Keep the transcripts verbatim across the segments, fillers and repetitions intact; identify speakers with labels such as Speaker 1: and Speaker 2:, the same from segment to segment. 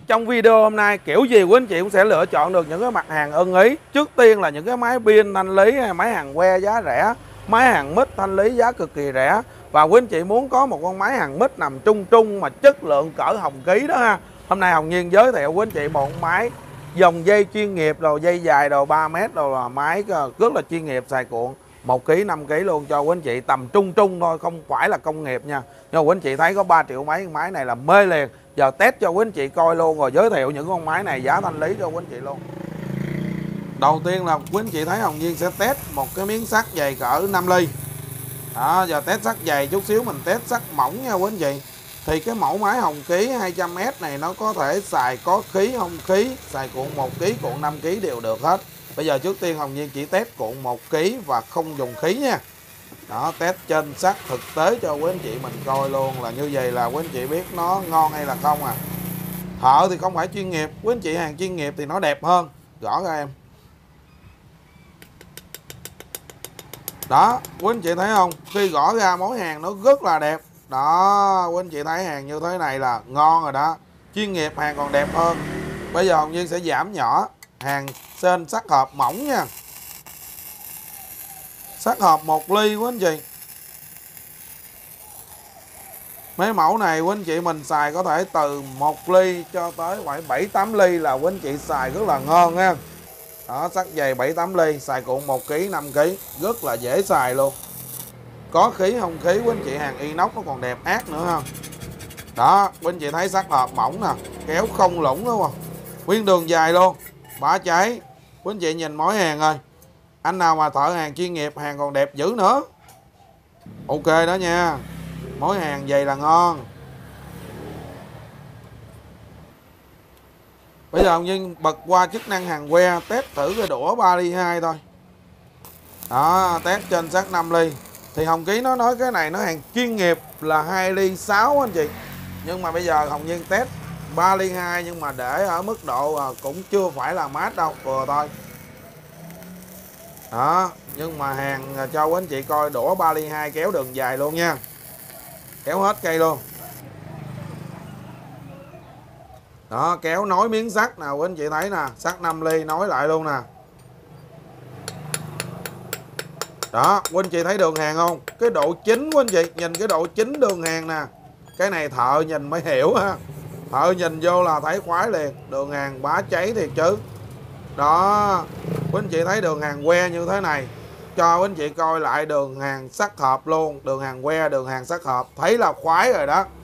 Speaker 1: trong video hôm nay kiểu gì quý anh chị cũng sẽ lựa chọn được những cái mặt hàng ưng ý. Trước tiên là những cái máy pin thanh lý, máy hàng que giá rẻ, máy hàng mít thanh lý giá cực kỳ rẻ. Và quý anh chị muốn có một con máy hàng mít nằm trung trung mà chất lượng cỡ Hồng Ký đó ha. Hôm nay Hồng Nhiên giới thiệu quý anh chị một con máy dòng dây chuyên nghiệp, đồ dây dài đồ ba mét, đồ là máy rất là chuyên nghiệp, xài cuộn một ký năm ký luôn cho quý anh chị, tầm trung trung thôi, không phải là công nghiệp nha. Nhưng mà quý anh chị thấy có ba triệu mấy, máy này là mê liền. Giờ test cho quý anh chị coi luôn, rồi giới thiệu những con máy này giá thanh lý cho quý anh chị luôn. Đầu tiên là quý anh chị thấy Hồng Nhiên sẽ test một cái miếng sắt dày cỡ năm ly. Đó, giờ test sắt dày chút xíu mình test sắt mỏng nha quý anh chị. Thì cái mẫu máy Hồng Ký hai trăm mét này nó có thể xài có khí không khí, xài cuộn một ký, cuộn năm ký đều được hết. Bây giờ trước tiên Hồng Nhiên chỉ test cuộn một ký và không dùng khí nha. Đó, test trên sắt thực tế cho quý anh chị mình coi luôn, là như vậy là quý anh chị biết nó ngon hay là không à. Thợ thì không phải chuyên nghiệp, quý anh chị hàng chuyên nghiệp thì nó đẹp hơn. Gõ ra em. Đó, quý anh chị thấy không? Khi gõ ra mối hàng nó rất là đẹp. Đó, quý anh chị thấy hàng như thế này là ngon rồi đó. Chuyên nghiệp hàng còn đẹp hơn. Bây giờ Hồng Nhiên sẽ giảm nhỏ hàng sên sắt hộp mỏng nha. Sắt hộp một ly quý anh chị. Mấy mẫu này quý anh chị mình xài có thể từ một ly cho tới khoảng bảy tám ly là quý anh chị xài rất là ngon ha. Đó, sắt dày bảy tám ly, xài cuộn một ký năm ký, rất là dễ xài luôn. Có khí không khí quý anh chị, hàng inox nó còn đẹp ác nữa ha. Đó, quý anh chị thấy sắt hộp mỏng nè, kéo không lũng đúng không? Nguyên đường dài luôn, bả cháy. Quý anh chị nhìn mối hàng ơi. Anh nào mà thợ hàng chuyên nghiệp, hàng còn đẹp dữ nữa. Ok đó nha. Mối hàng vậy là ngon. Bây giờ Hồng Nhiên bật qua chức năng hàng que, test thử cái đũa ba ly hai thôi. Đó, test trên sắt năm ly. Thì Hồng Ký nó nói cái này nó hàng chuyên nghiệp là hai ly sáu anh chị. Nhưng mà bây giờ Hồng Nhiên test ba ly hai, nhưng mà để ở mức độ cũng chưa phải là mát đâu, vừa thôi. Đó, nhưng mà hàng cho quý anh chị coi đũa ba ly hai kéo đường dài luôn nha. Kéo hết cây luôn. Đó, kéo nối miếng sắt nào quý anh chị thấy nè, sắt năm ly nối lại luôn nè. Đó, quý anh chị thấy đường hàng không? Cái độ chín quý anh chị, nhìn cái độ chín đường hàng nè. Cái này thợ nhìn mới hiểu ha. Thợ nhìn vô là thấy khoái liền, đường hàng bá cháy thiệt chứ. Đó, quý anh chị thấy đường hàng que như thế này. Cho quý anh chị coi lại đường hàng sắt hộp luôn, đường hàng que, đường hàng sắt hộp, thấy là khoái rồi đó.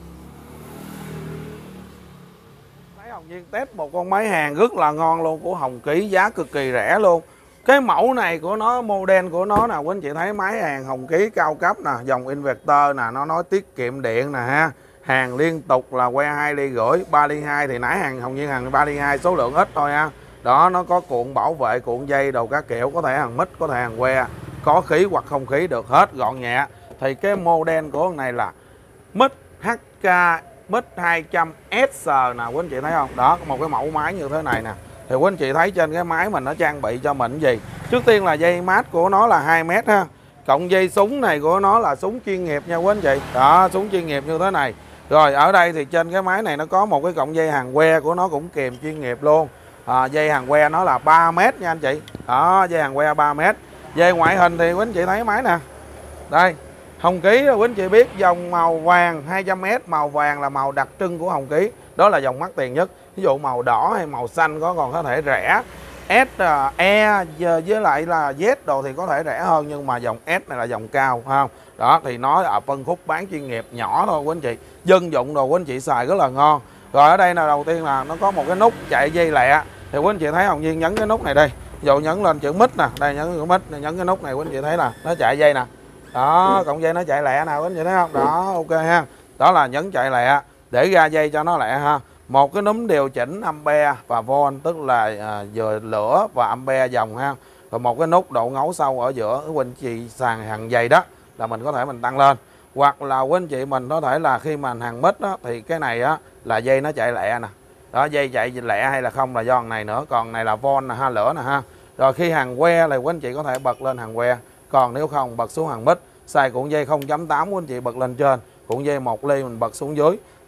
Speaker 1: Thấy Hồng Nhiên test một con máy hàng rất là ngon luôn của Hồng Ký, giá cực kỳ rẻ luôn. Cái mẫu này của nó, model của nó nè, quý anh chị thấy máy hàng Hồng Ký cao cấp nè, dòng inverter nè, nó nói tiết kiệm điện nè ha. Hàng liên tục là que hai ly rưỡi, ba ly hai thì nãy hàng Hồng Nhiên hàng ba ly hai số lượng ít thôi ha. Đó, nó có cuộn bảo vệ, cuộn dây đồ các kiểu, có thể hàng mít, có thể hàng que, có khí hoặc không khí được hết, gọn nhẹ. Thì cái model của con này là mít hát ca mít hai trăm S nè, quý anh chị thấy không? Đó, một cái mẫu máy như thế này nè. Thì quý anh chị thấy trên cái máy mình nó trang bị cho mình cái gì? Trước tiên là dây mát của nó là hai mét ha. Cộng dây súng này của nó là súng chuyên nghiệp nha quý anh chị. Đó, súng chuyên nghiệp như thế này. Rồi ở đây thì trên cái máy này nó có một cái cọng dây hàng que của nó cũng kèm chuyên nghiệp luôn. À, dây hàng que nó là ba mét nha anh chị. Đó, dây hàng que ba mét. Về ngoại hình thì quý anh chị thấy máy nè. Đây, Hồng Ký quý anh chị biết dòng màu vàng hai trăm mét, màu vàng là màu đặc trưng của Hồng Ký. Đó là dòng mắc tiền nhất. Ví dụ màu đỏ hay màu xanh có còn có thể rẻ. S, E với lại là Z đồ thì có thể rẻ hơn, nhưng mà dòng S này là dòng cao không? Đó thì nó ở phân khúc bán chuyên nghiệp nhỏ thôi quý anh chị. Dân dụng đồ quý anh chị xài rất là ngon. Rồi ở đây là đầu tiên là nó có một cái nút chạy dây lẹ. Thì quý anh chị thấy Hồng Nhiên nhấn cái nút này đây. Ví dụ nhấn lên chữ mít nè, đây nhấn chữ mít, nhấn cái nút này quý anh chị thấy là nó chạy dây nè. Đó, cọng dây nó chạy lẹ nào quý anh chị thấy không? Đó, ok ha. Đó là nhấn chạy lẹ để ra dây cho nó lẹ ha. Một cái núm điều chỉnh ampere và volt, tức là à, vừa lửa và ampere dòng ha. Rồi một cái nút độ ngấu sâu ở giữa, quý anh chị sàn hàng dày đó là mình có thể mình tăng lên. Hoặc là quý anh chị mình có thể là khi mà hàng mít đó, thì cái này á là dây nó chạy lẹ nè. Đó, dây chạy lẹ hay là không là do này nữa, còn này là volt nè ha, lửa nè ha. Rồi khi hàng que là quý anh chị có thể bật lên hàng que, còn nếu không bật xuống hàng mít. Xài cuộn dây không chấm tám quý anh chị bật lên trên, cuộn dây một ly mình bật xuống dưới.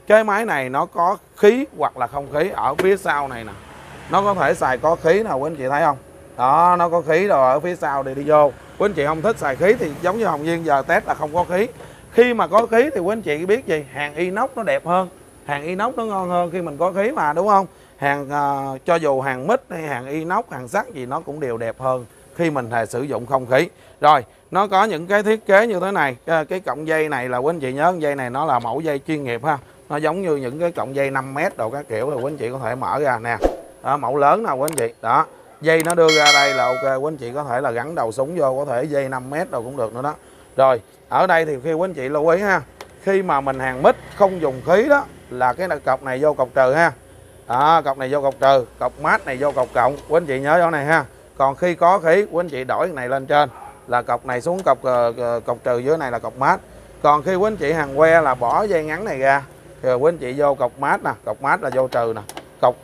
Speaker 1: Cái máy này nó có khí hoặc là không khí ở phía sau này nè, nó có thể xài có khí nào quý anh chị thấy không? Đó, nó có khí rồi ở phía sau thì đi vô. Quý anh chị không thích xài khí thì giống như Hồng Duyên giờ test là không có khí. Khi mà có khí thì quý anh chị biết gì, hàng inox nó đẹp hơn, hàng inox nó ngon hơn khi mình có khí mà, đúng không? Hàng uh, cho dù hàng mít hay hàng inox, hàng sắt gì nó cũng đều đẹp hơn khi mình thề sử dụng không khí. Rồi nó có những cái thiết kế như thế này. Cái, cái cọng dây này là quý anh chị nhớ dây này nó là mẫu dây chuyên nghiệp ha, nó giống như những cái cọng dây năm mét đồ các kiểu, là quý anh chị có thể mở ra nè. Đó, mẫu lớn nào quý anh chị. Đó, dây nó đưa ra đây là ok, quý anh chị có thể là gắn đầu súng vô, có thể dây năm mét đâu cũng được nữa đó. Rồi ở đây thì khi quý anh chị lưu ý ha, khi mà mình hàng mít không dùng khí đó là cái cọc này vô cọc trừ ha. Đó, cọc này vô cọc trừ, cọc mát này vô cọc cộng, quý anh chị nhớ chỗ này ha. Còn khi có khí quý anh chị đổi cái này lên trên là cọc này xuống cọc uh, cọc trừ, dưới này là cọc mát. Còn khi quý anh chị hàng que là bỏ dây ngắn này ra thì quý anh chị vô cọc mát nè, cọc mát là vô trừ nè, cọc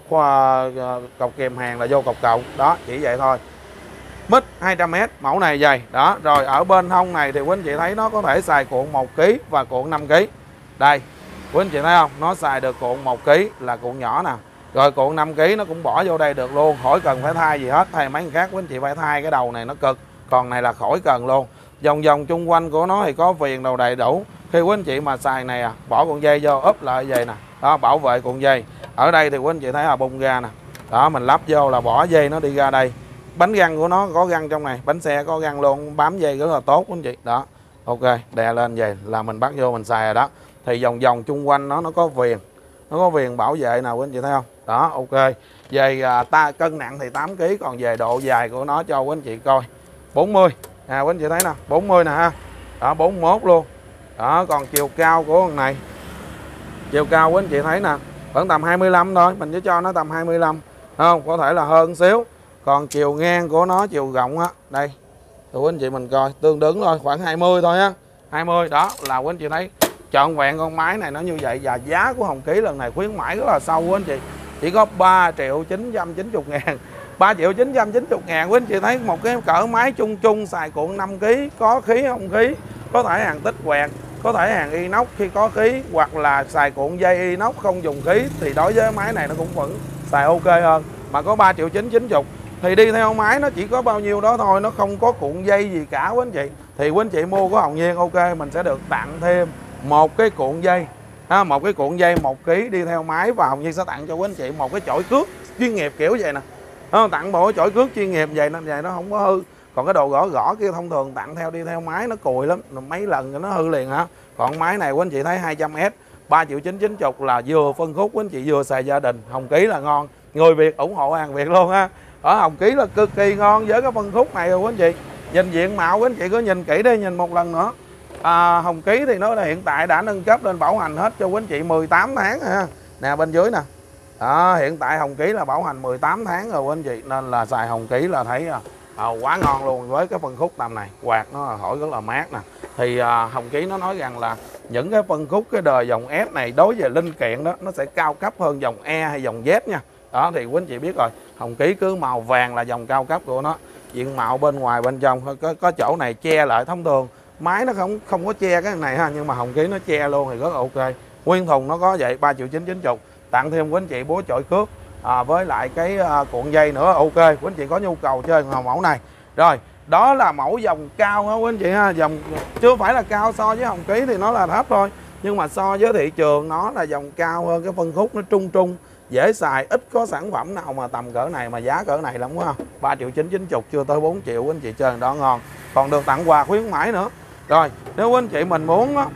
Speaker 1: uh, cọc kèm hàng là vô cọc cộng. Đó, chỉ vậy thôi. Mít hai trăm mét, mẫu này dày. Đó, rồi ở bên hông này thì quý anh chị thấy nó có thể xài cuộn một ki và cuộn năm ki. Đây, quý anh chị thấy không? Nó xài được cuộn một ki là cuộn nhỏ nè. Rồi cuộn năm ki nó cũng bỏ vô đây được luôn, khỏi cần phải thay gì hết. Thay mấy cái khác quý anh chị phải thay cái đầu này nó cực, còn này là khỏi cần luôn. Vòng vòng chung quanh của nó thì có viền đầu đầy đủ. Khi quý anh chị mà xài này à, bỏ cuộn dây vô úp lại vậy nè. Đó, bảo vệ cuộn dây. Ở đây thì quý anh chị thấy là bung ra nè. Đó, mình lắp vô là bỏ dây nó đi ra đây. Bánh găng của nó có găng trong này, bánh xe có găng luôn, bám dây rất là tốt quý anh chị. Đó, ok, đè lên vậy là mình bắt vô mình xài rồi đó. Thì vòng vòng chung quanh nó nó có viền, nó có viền bảo vệ nào quý anh chị thấy không? Đó, ok. Về à, ta cân nặng thì tám ki, còn về độ dài của nó cho quý anh chị coi bốn mươi. À, quý anh chị thấy nè, bốn mươi nè ha. Đó, bốn mươi mốt luôn. Đó, còn chiều cao của con này, chiều cao quý anh chị thấy nè, vẫn tầm hai mươi lăm thôi, mình chỉ cho nó tầm hai mươi lăm, không? Có thể là hơn xíu. Còn chiều ngang của nó, chiều rộng á, đây. Thì quý anh chị mình coi tương đứng thôi, khoảng hai mươi thôi á. hai mươi đó là quý anh chị thấy trọn vẹn con máy này nó như vậy. Và giá của Hồng Ký lần này khuyến mãi rất là sâu quý anh chị, chỉ có ba triệu chín trăm chín mươi ngàn. ba triệu chín trăm chín mươi ngàn quý anh chị thấy một cái cỡ máy chung chung xài cuộn năm ki, có khí không khí, có thể hàng tích quẹt, có thể hàng inox khi có khí, hoặc là xài cuộn dây inox không dùng khí, thì đối với máy này nó cũng vẫn xài ok hơn. Mà có ba triệu chín chín mươi thì đi theo máy nó chỉ có bao nhiêu đó thôi, nó không có cuộn dây gì cả quý anh chị. Thì quý anh chị mua của Hồng Nhiên ok, mình sẽ được tặng thêm một cái cuộn dây ha, một cái cuộn dây một ki đi theo máy, và Hồng Nhiên sẽ tặng cho quý anh chị một cái chổi cước chuyên nghiệp kiểu vậy nè. Nó tặng bộ chổi cước chuyên nghiệp vậy nó vậy nó không có hư. Còn cái đồ gõ gõ kia thông thường tặng theo đi theo máy nó cùi lắm, mấy lần cho nó hư liền hả. Còn máy này quý anh chị thấy hai trăm S ba triệu chín chín mươi là vừa phân khúc quý anh chị, vừa xài gia đình. Hồng Ký là ngon, người Việt ủng hộ hàng Việt luôn ha. Ở Hồng Ký là cực kỳ ngon với cái phân khúc này rồi quý anh chị. Nhìn diện mạo quý anh chị cứ nhìn kỹ đi, nhìn một lần nữa. À, Hồng Ký thì nó là hiện tại đã nâng cấp lên bảo hành hết cho quý anh chị mười tám tháng ha. Nè bên dưới nè. Đó, hiện tại Hồng Ký là bảo hành mười tám tháng rồi quý anh chị, nên là xài Hồng Ký là thấy à, quá ngon luôn. Với cái phân khúc tầm này, quạt nó thổi rất là mát nè. Thì à, Hồng Ký nó nói rằng là những cái phân khúc cái đời dòng S này đối với linh kiện đó nó sẽ cao cấp hơn dòng E hay dòng Z nha. Đó thì quý anh chị biết rồi, Hồng Ký cứ màu vàng là dòng cao cấp của nó. Diện mạo bên ngoài bên trong có, có chỗ này che lại, thông thường máy nó không không có che cái này ha, nhưng mà Hồng Ký nó che luôn thì rất là ok. Nguyên thùng nó có vậy ba triệu chín chín mươi, tặng thêm quý anh chị búa chổi cước à, với lại cái à, cuộn dây nữa ok. Quý anh chị có nhu cầu chơi mẫu này. Rồi đó là mẫu dòng cao đó quý anh chị ha, dòng chưa phải là cao so với Hồng Ký thì nó là thấp thôi, nhưng mà so với thị trường nó là dòng cao hơn, cái phân khúc nó trung trung dễ xài, ít có sản phẩm nào mà tầm cỡ này mà giá cỡ này lắm quá. ba triệu chín chín mươi chưa tới bốn triệu quý anh chị chơi đó ngon, còn được tặng quà khuyến mãi nữa. Rồi nếu quý anh chị mình muốn đó,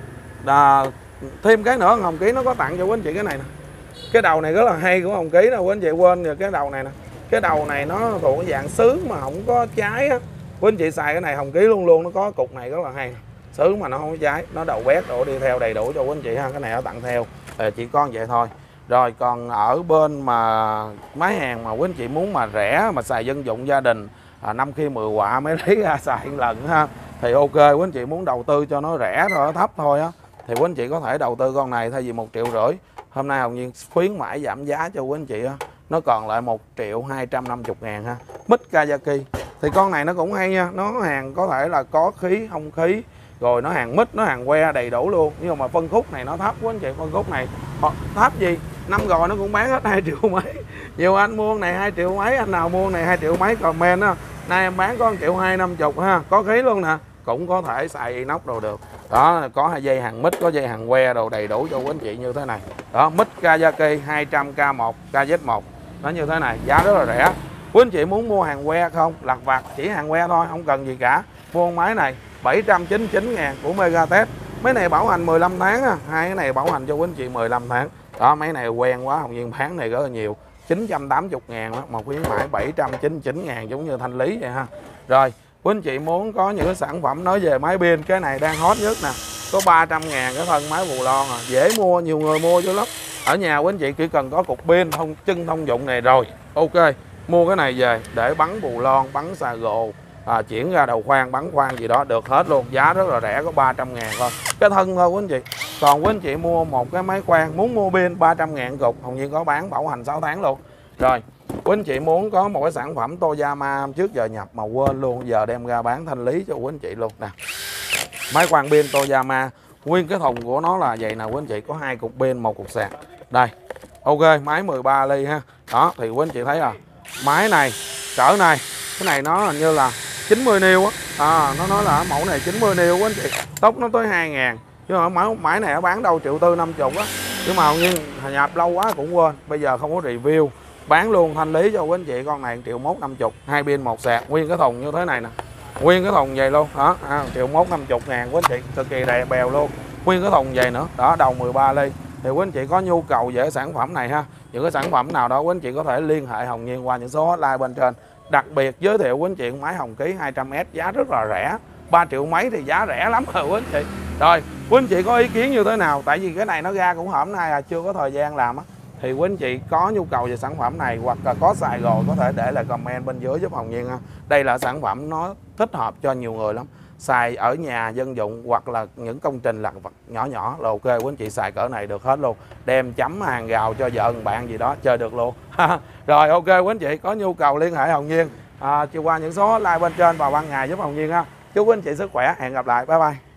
Speaker 1: là thêm cái nữa, Hồng Ký nó có tặng cho quý anh chị cái này nè. Cái đầu này rất là hay của Hồng Ký đâu quý anh chị, quên rồi cái đầu này nè. Cái đầu này nó thuộc cái dạng sứ mà không có trái á. Quý anh chị xài cái này Hồng Ký luôn luôn, nó có cục này rất là hay. Sứ mà nó không có trái, nó đầu bét đổ đi theo đầy đủ cho quý anh chị ha. Cái này nó tặng theo, chỉ có vậy thôi. Rồi còn ở bên mà máy hàng mà quý anh chị muốn mà rẻ mà xài dân dụng gia đình à, năm khi mười quạ mới lấy ra xài một lần ha, thì ok. Quý anh chị muốn đầu tư cho nó rẻ thôi, thấp thôi á, thì quý anh chị có thể đầu tư con này thay vì một triệu rưỡi. Hôm nay Hồng Nhiên khuyến mãi giảm giá cho quý anh chị á, nó còn lại một triệu hai trăm năm mươi ngàn ha. Mít Kawasaki thì con này nó cũng hay nha, nó hàng có thể là có khí không khí, rồi nó hàng mít, nó hàng que đầy đủ luôn. Nhưng mà phân khúc này nó thấp quá anh chị, phân khúc này thấp gì, năm rồi nó cũng bán hết hai triệu mấy. Nhiều anh mua này hai triệu mấy, anh nào mua này hai triệu mấy comment á, nay em bán có một triệu hai năm chục ha, có khí luôn nè, cũng có thể xài inox đồ được. Đó, có hai dây hàng mít, có dây hàng que đồ đầy đủ cho quý anh chị như thế này. Đó, mít Kawasaki hai trăm K một, K Z một, nó như thế này, giá rất là rẻ. Quý anh chị muốn mua hàng que không, lặt vặt chỉ hàng que thôi, không cần gì cả. Mua máy này bảy trăm chín mươi chín ngàn của Megatech. Mấy này bảo hành mười lăm tháng á, hai cái này bảo hành cho quý anh chị mười lăm tháng. Đó, mấy này quen quá, Hồng Nhiên bán này rất là nhiều, chín trăm tám mươi ngàn đó, một khuyến mãi bảy trăm chín mươi chín ngàn giống như Thanh Lý vậy ha. Rồi, quý anh chị muốn có những cái sản phẩm nói về máy pin, cái này đang hot nhất nè, có ba trăm ngàn cái thân máy bù lon à, dễ mua, nhiều người mua dữ lắm. Ở nhà quý anh chị chỉ cần có cục pin thông chân thông dụng này rồi, ok, mua cái này về để bắn bù lon, bắn xà gồ, à, chuyển ra đầu khoan, bắn khoan gì đó được hết luôn, giá rất là rẻ, có ba trăm ngàn thôi, cái thân thôi quý anh chị. Còn quý anh chị mua một cái máy khoan, muốn mua pin ba trăm ngàn cục, Hồng Nhiên có bán bảo hành sáu tháng luôn. Rồi, quý anh chị muốn có một cái sản phẩm Toyama trước giờ nhập mà quên luôn, giờ đem ra bán Thanh Lý cho quý anh chị luôn nè. Máy khoan pin Toyama, nguyên cái thùng của nó là vậy nè quý anh chị, có hai cục pin, một cục sạc. Đây, ok, máy mười ba ly ha. Đó, thì quý anh chị thấy à, máy này cỡ này, cái này nó hình như là chín mươi niêu á, à, nó nói là mẫu này chín mươi niêu quý anh chị, tốc nó tới hai ngàn, chứ mà máy, máy này nó bán đâu triệu tư năm chục á. Nhưng mà nhưng nhập lâu quá cũng quên, bây giờ không có review, bán luôn Thanh Lý cho quý anh chị. Con này một triệu mốt năm chục, hai pin một sạc, nguyên cái thùng như thế này nè, nguyên cái thùng vậy luôn đó, à, một triệu mốt năm chục ngàn quý anh chị, cực kỳ đẹp bèo luôn, nguyên cái thùng vậy nữa đó, đầu mười ba ly. Thì quý anh chị có nhu cầu về sản phẩm này ha, những cái sản phẩm nào đó quý anh chị có thể liên hệ Hồng Nhiên qua những số hotline bên trên. Đặc biệt giới thiệu quý anh chị máy Hồng Ký hai trăm S giá rất là rẻ, ba triệu mấy thì giá rẻ lắm rồi quý anh chị. Rồi, quý anh chị có ý kiến như thế nào? Tại vì cái này nó ra cũng hôm nay à, chưa có thời gian làm á. Thì quý anh chị có nhu cầu về sản phẩm này hoặc là có xài rồi có thể để lại comment bên dưới giúp Hồng Nhiên ha. Đây là sản phẩm nó thích hợp cho nhiều người lắm. Xài ở nhà dân dụng hoặc là những công trình lặt vặt nhỏ nhỏ là ok, quý anh chị xài cỡ này được hết luôn. Đem chấm hàng rào cho vợ bạn gì đó chơi được luôn. Rồi ok, quý anh chị có nhu cầu liên hệ Hồng Nhiên à, chiều qua những số hotline bên trên vào ban ngày giúp Hồng Nhiên ha. Chúc quý anh chị sức khỏe, hẹn gặp lại, bye bye.